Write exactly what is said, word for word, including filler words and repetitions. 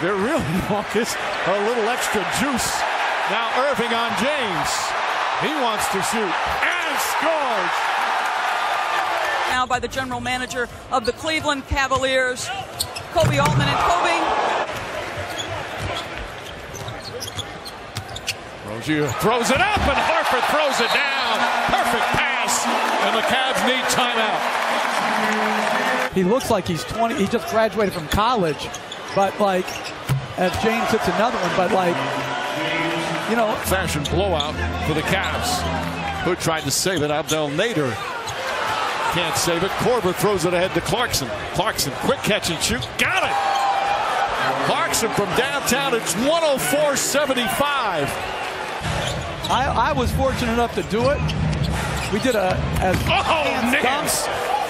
They're really Marcus, a little extra juice. Now Irving on James. He wants to shoot and scores. Now by the general manager of the Cleveland Cavaliers, Kobe Altman. And Kobe. Rozier throws it up and Harper throws it down. Perfect pass. And the Cavs need timeout. He looks like he's twenty. He just graduated from college. But like, as James hits another one, but like, you know. Fashion blowout for the Cavs. Hood tried to save it. Abdel Nader can't save it. Korver throws it ahead to Clarkson. Clarkson, quick catch and shoot. Got it! Clarkson from downtown. It's one oh four seventy-five. I, I was fortunate enough to do it. We did a as oh, Nance.